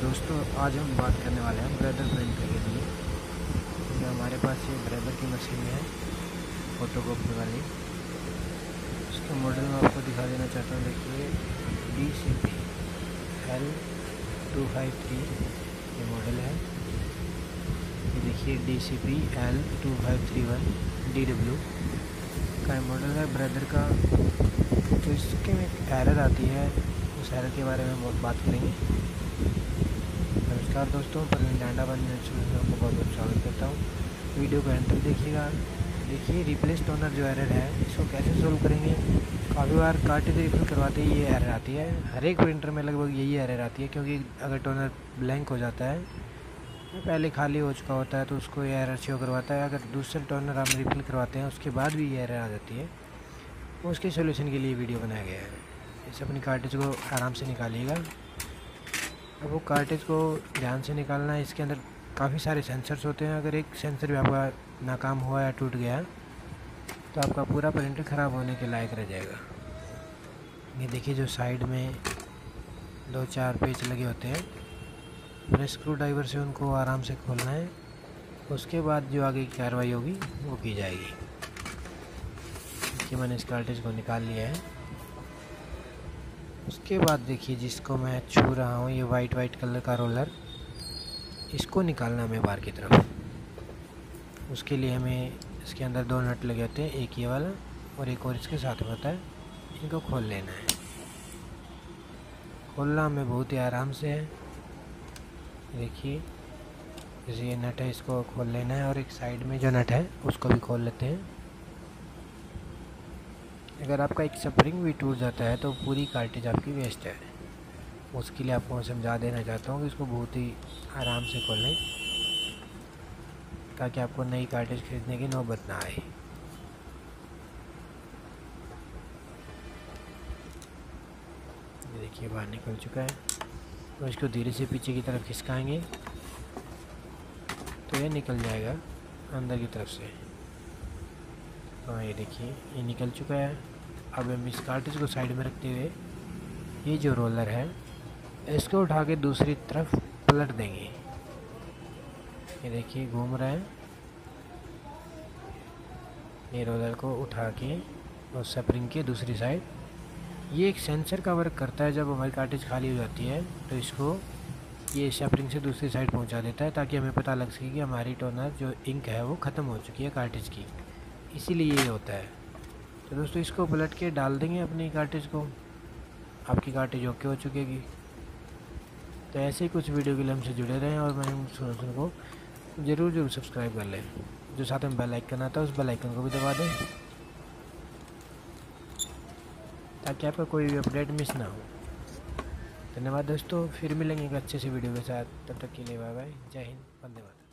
दोस्तों आज हम बात करने वाले हैं ब्रदर प्रिंट के लिए। जो हमारे पास ये ब्रदर की मशीन है फोटोकॉपी वाली, उसका मॉडल मैं आपको दिखा देना चाहता हूँ। देखिए DCP L253 ये मॉडल है। ये देखिए DCP L2531 DW का मॉडल है ब्रदर का। तो इसके में एक एरर आती है, उस एरर के बारे में बहुत बात करेंगे। नमस्कार दोस्तों, परवीन डांडा बन में आपको बहुत बहुत स्वागत करता हूँ। वीडियो को एंड तक देखिएगा। देखिए रिप्लेस टोनर जो एरर है इसको कैसे सोल्व करेंगे। काफ़ी बार कार्टेज रिफिल करवाते ही ये एरर आती है। हर एक प्रिंटर में लगभग यही एरर आती है, क्योंकि अगर टोनर ब्लैंक हो जाता है, पहले खाली हो चुका होता है, तो उसको ये एरर शो करवाता है। अगर दूसरे टोनर हम रिफिल करवाते हैं उसके बाद भी ये एरर आ जाती है, उसके सोल्यूशन के लिए वीडियो बनाया गया है। इसे अपनी कार्टेज को आराम से निकालिएगा। अब वो कार्टेज को ध्यान से निकालना है। इसके अंदर काफ़ी सारे सेंसर्स होते हैं। अगर एक सेंसर भी आपका नाकाम हुआ या टूट गया तो आपका पूरा प्रिंटर ख़राब होने के लायक रह जाएगा। ये देखिए जो साइड में 2-4 पेच लगे होते हैं, फिर स्क्रू ड्राइवर से उनको आराम से खोलना है। उसके बाद जो आगे की कार्रवाई होगी वो की जाएगी। देखिए मैंने इस कार्टेज को निकाल लिया है। उसके बाद देखिए जिसको मैं छू रहा हूँ, ये वाइट कलर का रोलर, इसको निकालना हमें बाहर की तरफ। उसके लिए हमें इसके अंदर 2 नट लगे होते हैं, एक ये वाला और एक और इसके साथ में होता है। इनको खोल लेना है। खोलना हमें बहुत ही आराम से है। देखिए जैसे ये नट है, इसको खोल लेना है, और एक साइड में जो नट है उसको भी खोल लेते हैं। अगर आपका एक स्प्रिंग भी टूट जाता है तो पूरी कार्टेज आपकी वेस्ट है। उसके लिए आपको मैं समझा देना चाहता हूँ कि इसको बहुत ही आराम से खोलें, ताकि आपको नई कार्टेज खरीदने की नौबत ना आए। ये देखिए बाहर निकल चुका है। तो इसको धीरे से पीछे की तरफ खिसकाएंगे तो ये निकल जाएगा अंदर की तरफ से। हाँ ये देखिए ये निकल चुका है। अब हम इस कार्टेज को साइड में रखते हुए ये जो रोलर है इसको उठा के दूसरी तरफ पलट देंगे। ये देखिए घूम रहा है। ये रोलर को उठा के और स्प्रिंग के दूसरी साइड, ये एक सेंसर का वर्क करता है। जब हमारी कार्टेज खाली हो जाती है तो इसको ये स्प्रिंग से दूसरी साइड पहुंचा देता है, ताकि हमें पता लग सके कि हमारी टोनर जो इंक है वो ख़त्म हो चुकी है कार्टेज की। इसीलिए ये होता है। तो दोस्तों इसको पलट के डाल देंगे अपनी कार्टेज को। आपकी कार्टेज ओके हो चुकेगी। तो ऐसे ही कुछ वीडियो के लिए हमसे जुड़े रहें, और मैंने सोल्यूशन को ज़रूर सब्सक्राइब कर लें। जो साथ में बेल आइकन आता है उस बेल आइकन को भी दबा दें, ताकि आपका कोई भी अपडेट मिस ना हो। धन्यवाद दोस्तों, फिर मिलेंगे एक अच्छे से वीडियो के साथ। तब तक के लिए बाय बाय। जय हिंद, वंदे मातरम।